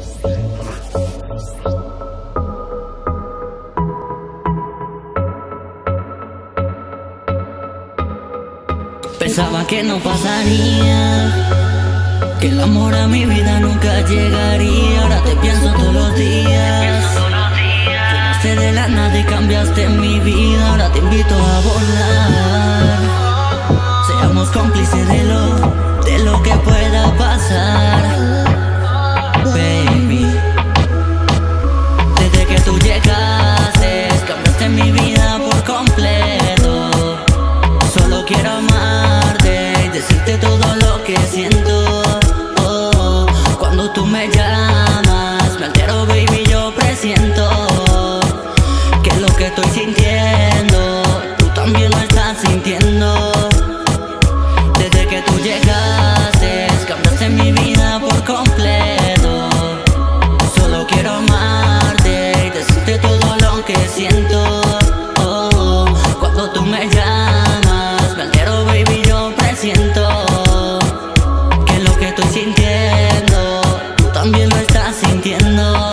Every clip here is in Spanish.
Pensaba que no pasaría, que el amor a mi vida nunca llegaría. Ahora te pienso todos los días. Llegaste de la nada y cambiaste mi vida. Ahora te invito a volar. Seamos cómplices de lo que pueda pasar, baby. Desde que tú llegaste, cambiaste mi vida por completo. Solo quiero amarte y decirte todo lo que siento. Oh, cuando tú me llamas, me altero, baby, yo presiento que lo que estoy sintiendo, tú también lo estás sintiendo. Desde que tú llegaste, cambiaste mi vida por completo. Solo quiero amarte y decirte todo lo que siento. Oh, cuando tú me llamas, me altero, baby, yo presiento que lo que estoy sintiendo, tú también lo estás sintiendo.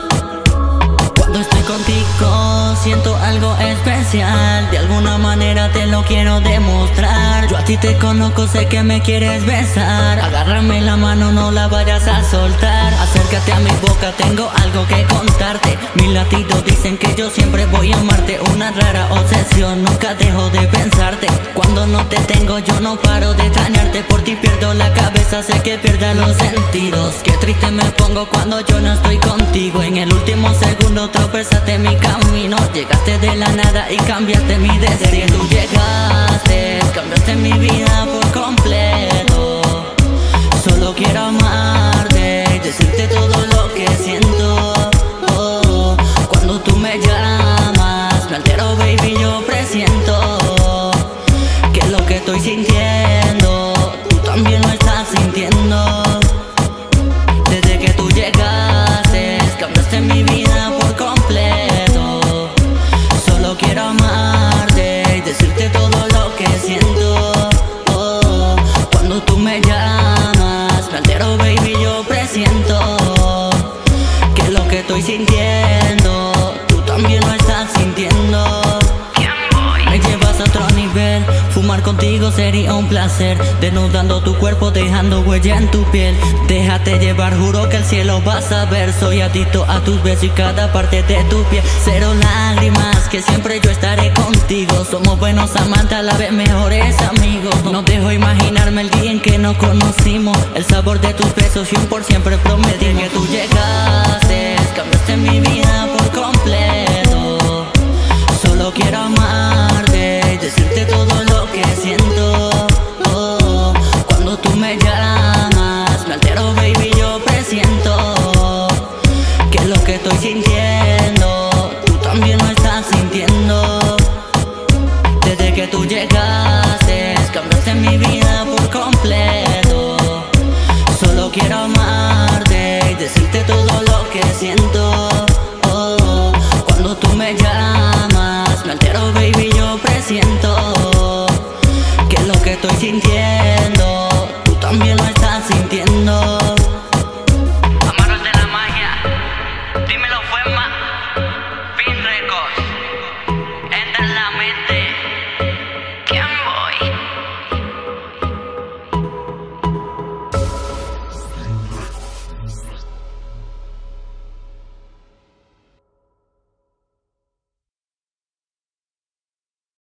Cuando estoy contigo siento algo especial, de alguna manera te lo quiero demostrar. Yo a ti te conozco, sé que me quieres besar. Agárrame la mano, no la vayas a soltar. Acércate a mi boca, tengo algo que contarte. Mis latidos dicen que yo siempre voy a amarte. Una rara obsesión, nunca dejo de pensarte. Cuando no te tengo yo no paro de extrañarte. Por ti pierdo la cabeza, sé que pierda los sentidos. Qué triste me pongo cuando yo no estoy contigo. En el último segundo tropezaste mi camino. Llegaste de la nada y cambiaste mi destino. Desde que tú llegaste, cambiaste mi vida por completo. Solo quiero amarte y decirte todo lo que siento. Oh, cuando tú me llamas, me altero, baby, yo presiento que lo que estoy sintiendo, tú también lo estás sintiendo. Desde que tú llegaste, cambiaste mi vida por completo. Solo quiero amarte y decirte todo lo que siento. Oh, cuando tú me llamas, me altero, baby, yo presiento que lo que estoy sintiendo, tú también lo estás sintiendo. Me llevas a otro nivel, fumar contigo sería un placer. Desnudando tu cuerpo, dejando huella en tu piel. Déjate llevar, juro que el cielo vas a ver. Soy adicto a tus besos y cada parte de tu piel. Cero lágrimas, que siempre yo estaré contigo. Somos buenos amantes, a la vez mejores amigos. No dejo imaginarme el día en que nos conocimos. El sabor de tus besos y un por siempre prometí. Que tú llegaste, cambiaste mi vida